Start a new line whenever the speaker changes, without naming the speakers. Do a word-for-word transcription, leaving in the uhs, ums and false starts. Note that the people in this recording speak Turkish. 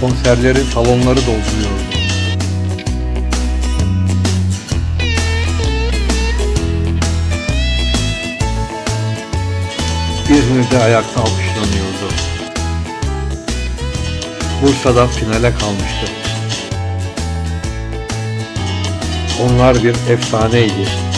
konserleri, salonları dolduruyordu. İzmir'de ayakta alkışlanıyordu. Bursa'da finale kalmıştı. Onlar bir efsaneydi.